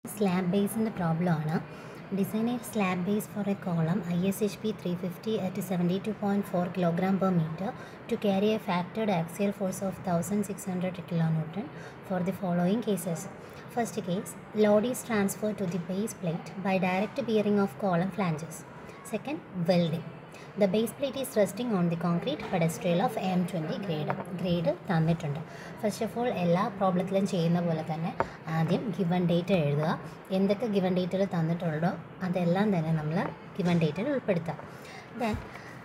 Slab base in the problem design a slab base for a column ISHP 350 at 72.4 kg per meter to carry a factored axial force of 1600 kN for the following cases. First case, load is transferred to the base plate by direct bearing of column flanges. Second, welding. The base plate is resting on the concrete pedestal of M20 grade തന്നിട്ടുണ്ട്. First of all എല്ലാ പ്രോബ്ലത്തിലും ചെയ്യുന്ന പോലെ തന്നെ ആദ്യം given date എഴുതുക. എന്തൊക്കെ given ഡേറ്റിൽ തന്നിട്ടുള്ളോ അതെല്ലാം തന്നെ നമ്മൾ ഗിവൺ ഡേറ്റിൽ ഉൾപ്പെടുത്തുക. Then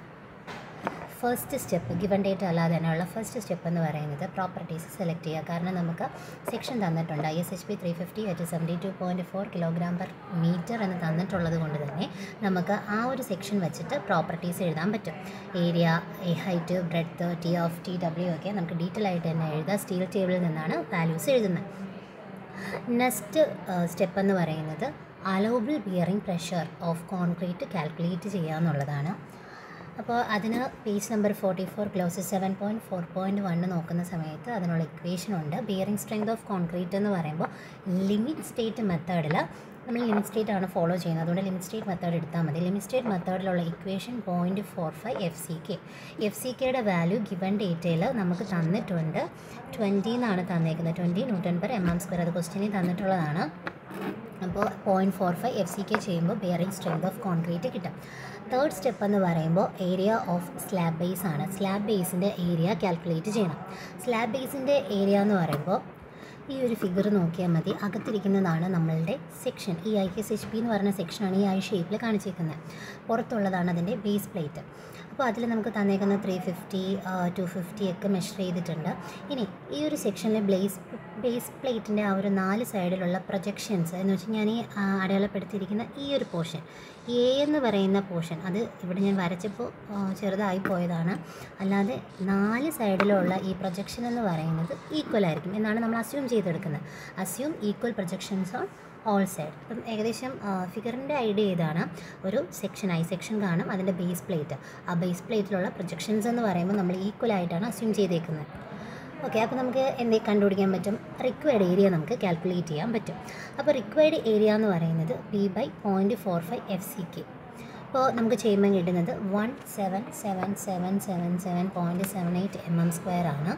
first step given date അല്ലാതെ തന്നെയുള്ള ഫസ്റ്റ് സ്റ്റെപ്പ് എന്ന് പറയുന്നത് പ്രോപ്പർട്ടീസ് സെലക്ട് ചെയ്യുക. കാരണം നമുക്ക് സെക്ഷൻ തന്നിട്ടുണ്ട് ISHP 350 at 72.4 kg/m എന്ന് തന്നിട്ടുള്ളത് കൊണ്ട് തന്നെ നമുക്ക് ആ ഒരു സെക്ഷൻ വെച്ചിട്ട് പ്രോപ്പർട്ടീസ് എഴുതാൻ പറ്റും. ഏരിയ, ഹൈറ്റ്, ബ്രെഡ്ത്ത്, TW ഒക്കെ നമുക്ക് ഡീറ്റെയിൽ ആയിട്ട് തന്നെ എഴുതാം. സ്റ്റീൽ ടേബിളിൽ നിന്നാണ് വാല്യൂസ് എഴുതുന്നത്. നെക്സ്റ്റ് സ്റ്റെപ്പ് എന്ന് പറയുന്നത് allowable bearing pressure of concrete calculate ചെയ്യുക എന്നുള്ളതാണ്. അപ്പോൾ അതിന് പേജ് നമ്പർ 44 ക്ലോസ് 7.4.1 നോക്കുന്ന സമയത്ത് അതിനുള്ള ഇക്വേഷൻ ഉണ്ട്. ബിയറിംഗ് സ്ട്രെങ്ത് ഓഫ് കോൺക്രീറ്റ് എന്ന് പറയുമ്പോൾ ലിമിറ്റ് സ്റ്റേറ്റ് മെത്തേഡിൽ നമ്മൾ ലിമിറ്റ് സ്റ്റേറ്റ് ആണ് ഫോളോ ചെയ്യുന്നത്. അതുകൊണ്ട് ലിമിറ്റ് സ്റ്റേറ്റ് മെത്തേഡ് എടുത്താൽ മതി. ലിമിറ്റ് സ്റ്റേറ്റ് മെത്തേഡിലുള്ള ഇക്വേഷൻ 0.45 FCKയുടെ വാല്യൂ ഗിവൺ ഡേറ്റയിൽ നമുക്ക് തന്നിട്ടുണ്ട്. 20 എന്നാണ് തന്നേക്കുന്നത്. 20 Nm². അത് ക്വസ്റ്റ്യനിൽ തന്നിട്ടുള്ളതാണ്. അപ്പോൾ 0.45 FCK ചെയ്യുമ്പോൾ ബിയറിംഗ് സ്ട്രെങ്ത് ഓഫ് കോൺക്രീറ്റ് കിട്ടും. തേർഡ് സ്റ്റെപ്പ് എന്ന് പറയുമ്പോൾ ഏരിയ ഓഫ് സ്ലാബ് ബേസ് ആണ്. സ്ലാബ് ബേസിൻ്റെ ഏരിയ കാൽക്കുലേറ്റ് ചെയ്യണം. സ്ലാബ് ബേസിൻ്റെ ഏരിയ എന്ന് പറയുമ്പോൾ ഈ ഒരു ഫിഗർ നോക്കിയാൽ മതി. അകത്തിരിക്കുന്നതാണ് നമ്മളുടെ സെക്ഷൻ. ഈ ISHP എന്ന് പറയുന്ന സെക്ഷനാണ് ഈ ഷേപ്പിൽ കാണിച്ചിരിക്കുന്നത്. പുറത്തുള്ളതാണ് അതിൻ്റെ ബേസ് പ്ലേറ്റ്. അപ്പോൾ അതിൽ നമുക്ക് തന്നേക്കുന്ന 350, 250 ഒക്കെ മെഷർ ചെയ്തിട്ടുണ്ട്. ഇനി ഈ ഒരു സെക്ഷനിലെ ബേസ് പ്ലേറ്റിൻ്റെ ആ ഒരു 4 സൈഡിലുള്ള പ്രൊജക്ഷൻസ് എന്ന് വെച്ചാൽ ഞാൻ ഈ അടയാളപ്പെടുത്തിയിരിക്കുന്ന ഈ ഒരു പോർഷൻ A എന്ന് പറയുന്ന പോർഷൻ, അത് ഇവിടെ ഞാൻ വരച്ചപ്പോൾ ചെറുതായി പോയതാണ്. അല്ലാതെ 4 സൈഡിലുള്ള ഈ പ്രൊജക്ഷൻ എന്ന് പറയുന്നത് ഈക്വൽ ആയിരിക്കും എന്നാണ് നമ്മൾ അസ്യൂം ചെയ്തെടുക്കുന്നത്. Assume equal projections on all side. അപ്പം ഏകദേശം ഫിഗറിൻ്റെ ഐഡിയ ഇതാണ്. ഒരു സെക്ഷൻ സെക്ഷൻ കാണും, അതിൻ്റെ ബേസ് പ്ലേറ്റ്. ആ ബേസ് പ്ലേറ്റിലുള്ള പ്രൊജക്ഷൻസ് എന്ന് പറയുമ്പോൾ നമ്മൾ ഈക്വൽ ആയിട്ടാണ് അസ്യൂം ചെയ്തേക്കുന്നത്. ഓക്കെ, അപ്പോൾ നമുക്ക് എന്തെങ്കിലും കണ്ടുപിടിക്കാൻ പറ്റും? റിക്വയർഡ് ഏരിയ നമുക്ക് കാൽക്കുലേറ്റ് ചെയ്യാൻ പറ്റും. അപ്പോൾ റിക്വയർഡ് ഏരിയ എന്ന് പറയുന്നത് P/0.45 FCK. അപ്പോൾ നമുക്ക് ചെയ്യുമ്പോൾ കിട്ടുന്നത് 1777777.78 mm² ആണ്.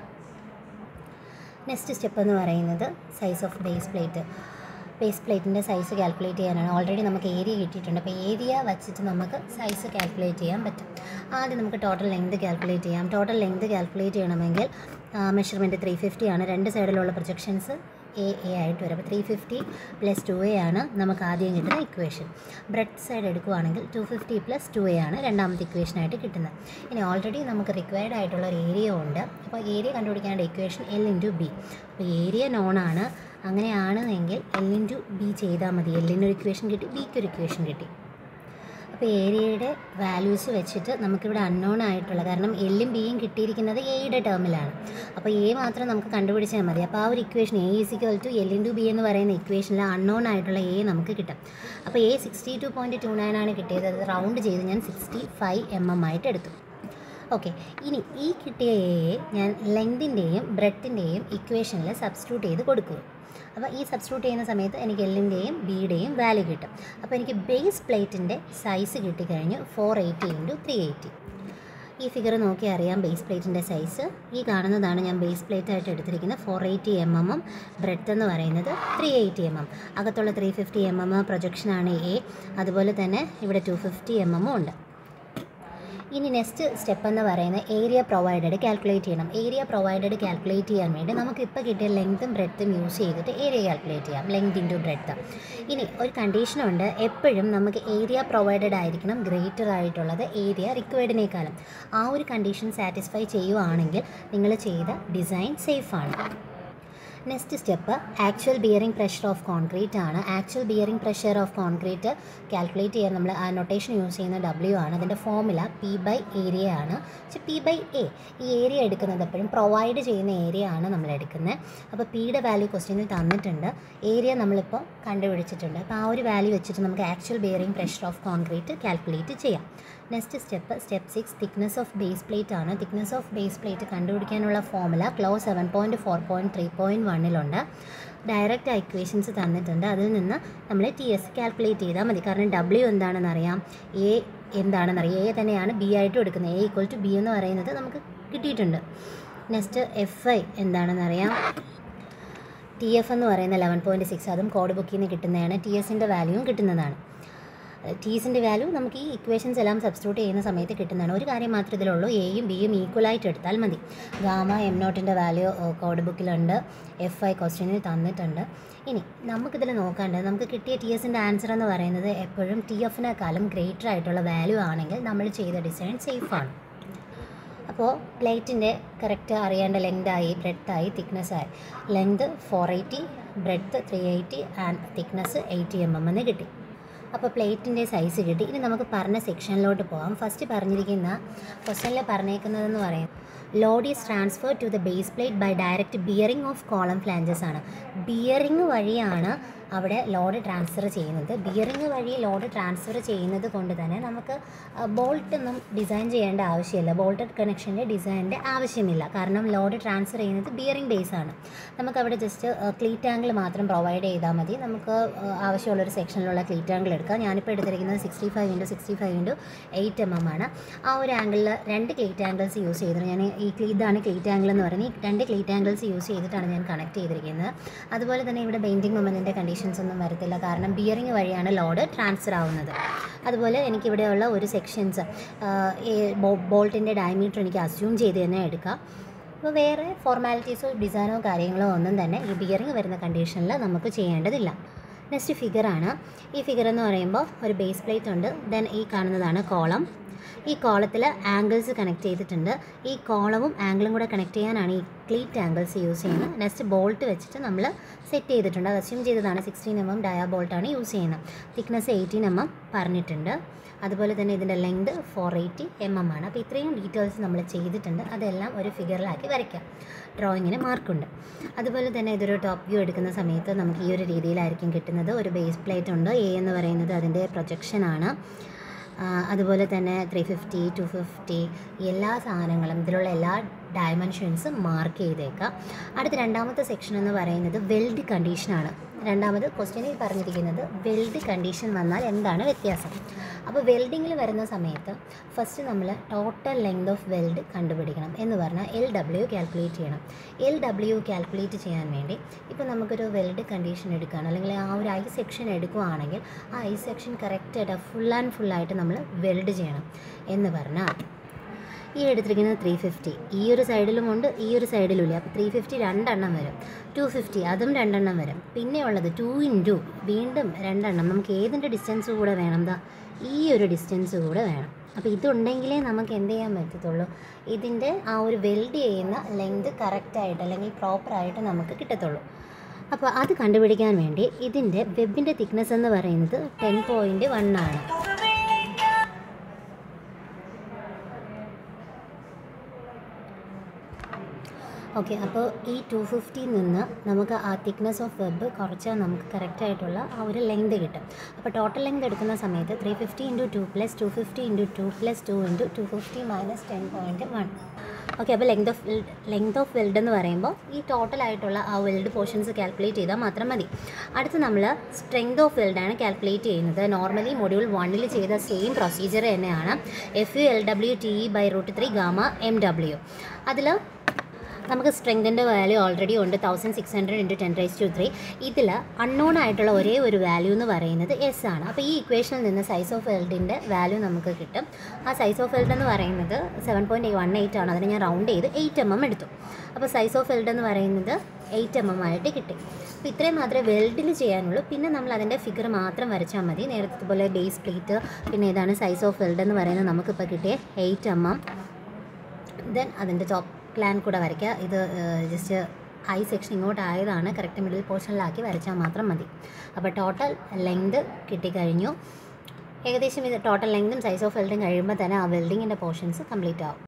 നെക്സ്റ്റ് സ്റ്റെപ്പ് എന്ന് പറയുന്നത് size of base plate. Base പ്ലേറ്റിൻ്റെ സൈസ് കാൽക്കുലേറ്റ് ചെയ്യാനാണ്. ഓൾറെഡി നമുക്ക് ഏരിയ കിട്ടിയിട്ടുണ്ട്. അപ്പോൾ ഏരിയ വച്ചിട്ട് നമുക്ക് സൈസ് കാൽക്കുലേറ്റ് ചെയ്യാൻ പറ്റും. ആദ്യം നമുക്ക് ടോട്ടൽ ലെങ്ത് കാൽക്കുലേറ്റ് ചെയ്യാം. ടോട്ടൽ ലെങ്ത് കാൽക്കുലേറ്റ് ചെയ്യണമെങ്കിൽ മെഷർമെൻറ്റ് 350 ആണ്. രണ്ട് സൈഡിലുള്ള പ്രൊജക്ഷൻസ് A ആയിട്ട് വരും. അപ്പോൾ 350 + 2A ആണ് നമുക്ക് ആദ്യം കിട്ടുന്ന ഇക്വേഷൻ. ബ്രെഡ് സൈഡ് എടുക്കുകയാണെങ്കിൽ 250 + 2A ആണ് രണ്ടാമത്തെ ഇക്വേഷനായിട്ട് കിട്ടുന്നത്. ഇനി ഓൾറെഡി നമുക്ക് റിക്വയർഡ് ആയിട്ടുള്ള ഒരു ഏരിയ ഉണ്ട്. അപ്പോൾ ഏരിയ കണ്ടുപിടിക്കാനുള്ള ഇക്വേഷൻ L/B. അപ്പോൾ ഏരിയ നോൺ ആണ്. അങ്ങനെയാണെങ്കിൽ L/B ചെയ്താൽ മതി. Lനൊരു ഇക്വേഷൻ കിട്ടി, Bക്കൊരു ഇക്വേഷൻ കിട്ടി. അപ്പോൾ ഏരിയയുടെ വാല്യൂസ് വെച്ചിട്ട് നമുക്കിവിടെ അൺനോൺ ആയിട്ടുള്ള, കാരണം Lഉം Bയും കിട്ടിയിരിക്കുന്നത് Aയുടെ ടേമിലാണ്. അപ്പോൾ A മാത്രം നമുക്ക് കണ്ടുപിടിച്ചാൽ മതി. അപ്പോൾ ആ ഒരു ഇക്വേഷൻ A = L/B എന്ന് പറയുന്ന ഇക്വേഷനിൽ അൺനോൺ ആയിട്ടുള്ള A നമുക്ക് കിട്ടും. അപ്പോൾ A 62.29 ആണ് കിട്ടിയത്. അത് റൗണ്ട് ചെയ്ത് ഞാൻ 65 mm ആയിട്ട് എടുത്തു. ഓക്കെ, ഇനി ഈ കിട്ടിയ Aയെ ഞാൻ ലെങ്തിൻ്റെയും ബ്രെഡ്ത്തിൻ്റെയും ഇക്വേഷനിൽ സബ്സ്റ്റിറ്റ്യൂട്ട് ചെയ്ത് കൊടുക്കുക. അപ്പോൾ ഈ സബ്സ്റ്റിറ്റ്യൂട്ട് ചെയ്യുന്ന സമയത്ത് എനിക്ക് Lൻ്റെയും Bയുടെയും വാല്യൂ കിട്ടും. അപ്പോൾ എനിക്ക് ബേസ് പ്ലേറ്റിൻ്റെ സൈസ് കിട്ടിക്കഴിഞ്ഞു 480 × 380. ഈ ഫിഗർ നോക്കി അറിയാം ബേസ് പ്ലേറ്റിൻ്റെ സൈസ്. ഈ കാണുന്നതാണ് ഞാൻ ബേസ് പ്ലേറ്റായിട്ട് എടുത്തിരിക്കുന്നത്. 480 mm, ബ്രെഡ്ത്ത് എന്ന് പറയുന്നത് 380 mm. അകത്തുള്ള 350 mm പ്രൊജക്ഷനാണ് A. അതുപോലെ തന്നെ ഇവിടെ 250 mm ഉണ്ട്. ഇനി നെക്സ്റ്റ് സ്റ്റെപ്പ് എന്ന് പറയുന്നത് ഏരിയ പ്രൊവൈഡഡ് കാൽക്കുലേറ്റ് ചെയ്യണം. ഏരിയ പ്രൊവൈഡഡ് കാൽക്കുലേറ്റ് ചെയ്യാൻ വേണ്ടി നമുക്കിപ്പോൾ കിട്ടിയ ലെങ്ത്തും ബ്രെഡ്ത്തും യൂസ് ചെയ്തിട്ട് ഏരിയ കാൽക്കുലേറ്റ് ചെയ്യാം. Length into breadth. ഇനി ഒരു കണ്ടീഷനുണ്ട്, എപ്പോഴും നമുക്ക് ഏരിയ പ്രൊവൈഡഡ് ആയിരിക്കണം ഗ്രേറ്റർ ആയിട്ടുള്ളത് ഏരിയ റിക്വയർഡിനേക്കാളും. ആ ഒരു കണ്ടീഷൻ സാറ്റിസ്ഫൈ ചെയ്യുവാണെങ്കിൽ നിങ്ങൾ ചെയ്ത ഡിസൈൻ സേഫാണ്. Next step actual bearing pressure of concrete ആണ്. Actual bearing pressure of concrete calculate ചെയ്യാൻ നമ്മൾ ആ നൊട്ടേഷൻ യൂസ് ചെയ്യുന്ന W ആണ്. അതിൻ്റെ ഫോർമുല P/ഏരിയ ആണ്. പക്ഷേ P/A, ഈ ഏരിയ എടുക്കുന്നത് എപ്പോഴും പ്രൊവൈഡ് ചെയ്യുന്ന ഏരിയ ആണ് നമ്മൾ എടുക്കുന്നത്. അപ്പോൾ Pയുടെ വാല്യൂ ക്വസ്റ്റ്യനിൽ തന്നിട്ടുണ്ട്. ഏരിയ നമ്മളിപ്പോൾ കണ്ടുപിടിച്ചിട്ടുണ്ട്. അപ്പോൾ ആ ഒരു വാല്യൂ വെച്ചിട്ട് നമുക്ക് actual bearing pressure of concrete calculate ചെയ്യാം. Next step 6 thickness of base plate ആണ്. തിക്നെസ് ഓഫ് ബേസ് പ്ലേറ്റ് കണ്ടുപിടിക്കാനുള്ള ഫോർമുല ക്ലോസ് 7.4.3.1 1 ഡയറക്റ്റ് ഇക്വേഷൻസ് തന്നിട്ടുണ്ട്. അതിൽ നിന്ന് നമ്മൾ ടി എസ് കാൽക്കുലേറ്റ് ചെയ്താൽ മതി. കാരണം ഡബ്ല്യു എന്താണെന്ന് അറിയാം, എ എന്താണെന്ന് അറിയാം. എ തന്നെയാണ് ബി ആയിട്ടും എടുക്കുന്നത്. എ ഈക്വൽ ടു ബി എന്ന് പറയുന്നത് നമുക്ക് കിട്ടിയിട്ടുണ്ട്. നെക്സ്റ്റ് എഫ് ഐ എന്താണെന്ന് അറിയാം. ടി എഫ് എന്ന് പറയുന്ന 11.6, അതും കോഡ് ബുക്കിൽ നിന്ന് കിട്ടുന്നതാണ്. ടി എസിൻ്റെ വാല്യൂവും കിട്ടുന്നതാണ്. ടി എസിൻ്റെ വാല്യൂ നമുക്ക് ഈ ഇക്വേഷൻസ് എല്ലാം സബ്സ്റ്റിറ്റ്യൂട്ട് ചെയ്യുന്ന സമയത്ത് കിട്ടുന്നതാണ്. ഒരു കാര്യം മാത്രമേ ഇതിലുള്ളൂ, എയും ബിയും ഈക്വലായിട്ട് എടുത്താൽ മതി. ഗാമ എം നോട്ടിൻ്റെ വാല്യൂ കോഡ് ബുക്കിലുണ്ട്, എഫ് ഐ ക്വസ്റ്റ്യനിൽ തന്നിട്ടുണ്ട്. ഇനി നമുക്കിതിൽ നോക്കേണ്ടത്, നമുക്ക് കിട്ടിയ ടി എസിൻ്റെ ആൻസർ എന്ന് പറയുന്നത് എപ്പോഴും ടി എഫിനേക്കാളും ഗ്രേറ്റർ ആയിട്ടുള്ള വാല്യൂ ആണെങ്കിൽ നമ്മൾ ചെയ്ത ഡിസൈൻ സേഫാണ്. അപ്പോൾ പ്ലേറ്റിൻ്റെ കറക്റ്റ് അറിയേണ്ട ലെങ്തായി, ബ്രെഡ്ത്തായി, തിക്നെസ്സായി. Length 480, breadth 380 and thickness 80 mm എന്ന് കിട്ടി. അപ്പോൾ പ്ലേറ്റിൻ്റെ സൈസ് കിട്ടി. ഇനി നമുക്ക് പറഞ്ഞ സെക്ഷനിലോട്ട് പോകാം. ഫസ്റ്റ് പറഞ്ഞിരിക്കുന്ന ക്വസ്റ്റനിൽ പറഞ്ഞേക്കുന്നതെന്ന് പറയുന്നത് load is transfer to the base plate by direct bearing of column flanges ആണ്. ബിയറിംഗ് വഴിയാണ് അവിടെ ലോഡ് ട്രാൻസ്ഫർ ചെയ്യുന്നത്. ബിയറിംഗ് വഴി ലോഡ് ട്രാൻസ്ഫർ ചെയ്യുന്നത് കൊണ്ട് തന്നെ നമുക്ക് ബോൾട്ടൊന്നും ഡിസൈൻ ചെയ്യേണ്ട ആവശ്യമില്ല. ബോൾട്ടഡ് കണക്ഷൻ്റെ ഡിസൈനിൻ്റെ ആവശ്യമില്ല. കാരണം ലോഡ് ട്രാൻസ്ഫർ ചെയ്യുന്നത് ബിയറിംഗ് ബേസാണ്. നമുക്കവിടെ ജസ്റ്റ് ക്ലീറ്റ് ആംഗിൾ മാത്രം പ്രൊവൈഡ് ചെയ്താൽ മതി. നമുക്ക് ആവശ്യമുള്ളൊരു സെക്ഷനിലുള്ള ക്ലീറ്റ് ആംഗിൾ എടുക്കാം. ഞാനിപ്പോൾ എടുത്തിരിക്കുന്നത് 65 × 8 mm ആണ്. ആ ഒരു ആംഗിളിൽ 2 ക്ലീറ്റ് ആംഗിൾസ് യൂസ് ചെയ്തിട്ട് ഞാൻ ഇതാണ് ക്ലീറ്റ് ആംഗിൾ എന്ന് പറയുന്നത്. ഈ 2 ക്ലീറ്റ് ആംഗിൾസ് യൂസ് ചെയ്തിട്ടാണ് ഞാൻ കണക്ട് ചെയ്തിരിക്കുന്നത്. അതുപോലെ തന്നെ ഇവിടെ ബെൻഡിങ് മൊമെൻറ്റിൻ്റെ കണ്ടീഷൻസ് ഒന്നും വരത്തില്ല. കാരണം ബിയറിംഗ് വഴിയാണ് ലോഡ് ട്രാൻസ്ഫർ ആവുന്നത്. അതുപോലെ എനിക്കിവിടെയുള്ള ഒരു സെക്ഷൻസ് ബോൾട്ടിൻ്റെ ഡയമീറ്റർ എനിക്ക് അസ്യൂം ചെയ്ത് തന്നെ എടുക്കാം. അപ്പോൾ വേറെ ഫോർമാലിറ്റീസോ ഡിസൈനോ കാര്യങ്ങളോ ഒന്നും തന്നെ ഈ ബിയറിംഗ് വരുന്ന കണ്ടീഷനിൽ നമുക്ക് ചെയ്യേണ്ടതില്ല. നെക്സ്റ്റ് ഫിഗറാണ്. ഈ ഫിഗർ എന്ന് പറയുമ്പോൾ ഒരു ബേസ് പ്ലേറ്റ് ഉണ്ട്. ദെൻ ഈ കാണുന്നതാണ് കോളം. ഈ കോളത്തിൽ ആംഗിൾസ് കണക്ട് ചെയ്തിട്ടുണ്ട്. ഈ കോളവും ആംഗിളും കൂടെ കണക്ട് ചെയ്യാനാണ് ഈ ക്ലീറ്റ് ആംഗിൾസ് യൂസ് ചെയ്യുന്നത്. നെക്സ്റ്റ് ബോൾട്ട് വെച്ചിട്ട് നമ്മൾ സെറ്റ് ചെയ്തിട്ടുണ്ട്. അത് അസ്യൂം ചെയ്തതാണ്. 16 mm ഡയാ ബോൾട്ടാണ് യൂസ് ചെയ്യുന്നത്. തിക്നെസ് 18 mm പറഞ്ഞിട്ടുണ്ട്. അതുപോലെ തന്നെ ഇതിൻ്റെ ലെങ്ത് 480 mm ആണ്. അപ്പോൾ ഇത്രയും ഡീറ്റെയിൽസ് നമ്മൾ ചെയ്തിട്ടുണ്ട്. അതെല്ലാം ഒരു ഫിഗറിലാക്കി വരയ്ക്കാം. ഡ്രോയിങ്ങിന് മാർക്കുണ്ട്. അതുപോലെ തന്നെ ഇതൊരു ടോപ്പ് വ്യൂ എടുക്കുന്ന സമയത്ത് നമുക്ക് ഈ ഒരു രീതിയിലായിരിക്കും കിട്ടുന്നത്. ഒരു ബേസ് പ്ലേറ്റ് ഉണ്ട്. എ എന്ന് പറയുന്നത് അതിൻ്റെ പ്രൊജക്ഷനാണ്. അതുപോലെ തന്നെ 350, 250 എല്ലാ സാധനങ്ങളും ഇതിലുള്ള എല്ലാ ഡയമെൻഷൻസും മാർക്ക് ചെയ്തേക്കാം. അടുത്ത രണ്ടാമത്തെ സെക്ഷൻ എന്ന് പറയുന്നത് വെൽഡ് കണ്ടീഷനാണ്. രണ്ടാമത് ക്വസ്റ്റ്യനിൽ പറഞ്ഞിരിക്കുന്നത് വെൽഡ് കണ്ടീഷൻ വന്നാൽ എന്താണ് വ്യത്യാസം. അപ്പോൾ വെൽഡിങ്ങിൽ വരുന്ന സമയത്ത് ഫസ്റ്റ് നമ്മൾ ടോട്ടൽ ലെങ്ത് ഓഫ് വെൽഡ് കണ്ടുപിടിക്കണം. എന്ന് പറഞ്ഞാൽ LW കാൽക്കുലേറ്റ് ചെയ്യണം. LW കാൽക്കുലേറ്റ് ചെയ്യാൻ വേണ്ടി ഇപ്പോൾ നമുക്കൊരു വെൽഡ് കണ്ടീഷൻ എടുക്കുകയാണ്, അല്ലെങ്കിൽ ആ ഒരു ഐ സെക്ഷൻ എടുക്കുകയാണെങ്കിൽ ആ ഐ സെക്ഷൻ കറക്റ്റായിട്ട് ഫുള്ളായിട്ട് നമ്മൾ വെൽഡ് ചെയ്യണം. എന്ന് പറഞ്ഞാൽ ഈ എടുത്തിരിക്കുന്നത് 350, ഈ ഒരു സൈഡിലുമുണ്ട്, ഈ ഒരു സൈഡിലുമില്ല. അപ്പോൾ 350 2 വരും. 250 അതും 2 വരും. പിന്നെ ഉള്ളത് 2 × വീണ്ടും 2. നമുക്ക് ഏതിൻ്റെ ഡിസ്റ്റൻസ് കൂടെ വേണം? ഈ ഒരു ഡിസ്റ്റൻസ് കൂടെ വേണം. അപ്പോൾ ഇതുണ്ടെങ്കിലേ നമുക്ക് എന്ത് ചെയ്യാൻ പറ്റത്തുള്ളൂ, ഇതിൻ്റെ ആ ഒരു വെൽഡ് ചെയ്യുന്ന ലെങ്ത് കറക്റ്റായിട്ട് അല്ലെങ്കിൽ പ്രോപ്പറായിട്ട് നമുക്ക് കിട്ടത്തുള്ളൂ. അപ്പോൾ അത് കണ്ടുപിടിക്കാൻ വേണ്ടി ഇതിൻ്റെ വെബിൻ്റെ തിക്നെസ് എന്ന് പറയുന്നത് 10.1 ആണ്. ഓക്കെ, അപ്പോൾ ഈ 250 നിന്ന് നമുക്ക് ആ തിക്നെസ് ഓഫ് വെബ് കുറച്ചാൽ നമുക്ക് കറക്റ്റായിട്ടുള്ള ആ ഒരു ലെങ്ത് കിട്ടും. അപ്പോൾ ടോട്ടൽ ലെങ്ത് എടുക്കുന്ന സമയത്ത് 350 × 2 + 250 × 2 + 2 × 250 - 10.1. ഓക്കെ, അപ്പോൾ ലെങ്ത് ഓഫ് വെൽഡ് എന്ന് പറയുമ്പോൾ ഈ ടോട്ടലായിട്ടുള്ള ആ വെൽഡ് പോർഷൻസ് കാൽക്കുലേറ്റ് ചെയ്താൽ മാത്രം മതി. അടുത്ത് നമ്മൾ സ്ട്രെങ്ത് ഓഫ് വെൽഡാണ് കാൽക്കുലേറ്റ് ചെയ്യുന്നത്. നോർമലി മൊഡ്യൂൾ 1 ചെയ്ത സെയിം പ്രൊസീജിയർ തന്നെയാണ്. FU/LW/TE/√3 gamma MW. അതിൽ നമുക്ക് സ്ട്രെങ്തിൻ്റെ വാല്യൂ ഓൾറെഡി ഉണ്ട്, 1600 × 10⁻³ ഇതിൽ അൺനോൺ ആയിട്ടുള്ള ഒരേ ഒരു വാല്യൂ എന്ന് പറയുന്നത് എസ് ആണ്. അപ്പോൾ ഈ ഇക്വേഷനിൽ നിന്ന് സൈസ് ഓഫ് വെൽഡിൻ്റെ വാല്യൂ നമുക്ക് കിട്ടും. ആ സൈസ് ഓഫ് വെൽഡ് എന്ന് പറയുന്നത് 7.18 ആണ്. അതിന് ഞാൻ റൗണ്ട് ചെയ്ത് 8 mm എടുത്തു. അപ്പോൾ സൈസ് ഓഫ് വെൽഡ് എന്ന് പറയുന്നത് 8 mm ആയിട്ട് കിട്ടി. അപ്പോൾ ഇത്രയും മാത്രമേ വെൽഡിൽ ചെയ്യാനുള്ളൂ. പിന്നെ നമ്മൾ അതിൻ്റെ ഫിഗർ മാത്രം വരച്ചാൽ മതി. നേരത്തെ പോലെ ബേസ് പ്ലേറ്റ്, പിന്നെ ഇതാണ് സൈസ് ഓഫ് വെൽഡ് എന്ന് പറയുന്നത് നമുക്കിപ്പോൾ കിട്ടിയ 8 mm. ദെൻ അതിൻ്റെ ടോപ്പ് പ്ലാൻ കൂടെ വരയ്ക്കുക. ഇത് ജസ്റ്റ് ഐ സെക്ഷൻ ഇങ്ങോട്ടായതാണ്, കറക്റ്റ് മിഡിൽ പോർഷനിലാക്കി വരച്ചാൽ മാത്രം മതി. അപ്പോൾ ടോട്ടൽ ലെങ്ത് കിട്ടിക്കഴിഞ്ഞു. ഏകദേശം ഇത് ടോട്ടൽ ലെങ്തും സൈസ് ഓഫ് വെൽഡും കഴിയുമ്പോൾ തന്നെ ആ വെൽഡിങ്ങിൻ്റെ പോർഷൻസ് കംപ്ലീറ്റ് ആവും.